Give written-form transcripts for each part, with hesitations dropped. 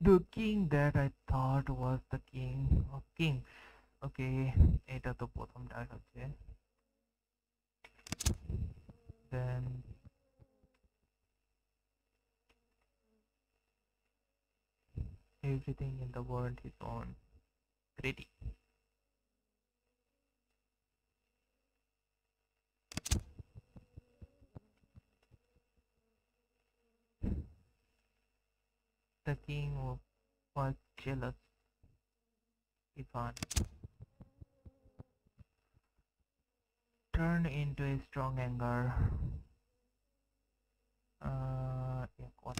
The king that I thought was the king of kings. Okay, এটা তো প্রথমটা হচ্ছে। Then everything in the world is on ready. The king was jealous. Ivan turned into a strong anger. Yeah, what?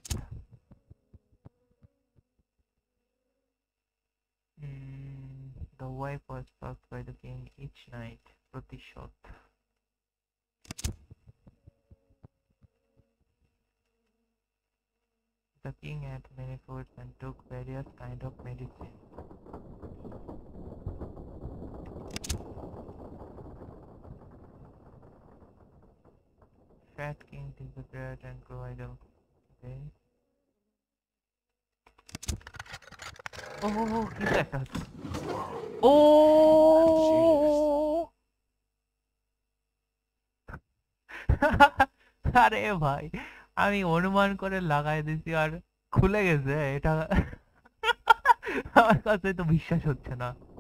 The wife was fucked by the king each night. Pratishot. The king ate many foods and took various kinds of medicine. Fat king disappeared and grew idle. Okay. Oh, he's left us. Oh! আরে ভাই আমি অনুমান করে লাগাই দিছি আর খুলে গেছে এটা আমার কাছে তো বিশ্বাস হচ্ছে না